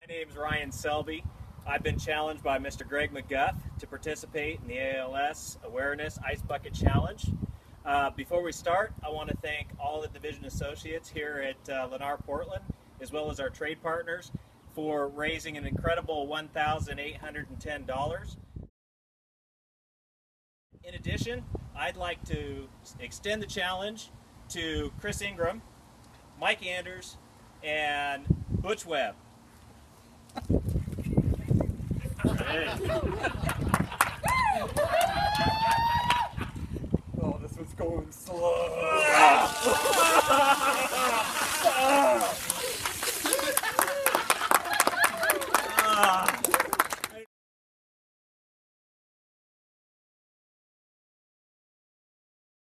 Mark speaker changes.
Speaker 1: name's Ryan Selby. I've been challenged by Mr. Greg McGuff to participate in the ALS Awareness Ice Bucket Challenge. Before we start, I want to thank all the division associates here at Lennar Portland, as well as our trade partners, for raising an incredible $1,810. In addition, I'd like to extend the challenge to Chris Ingram, Mike Anders, and Butch Webb.
Speaker 2: Oh, this was going slow.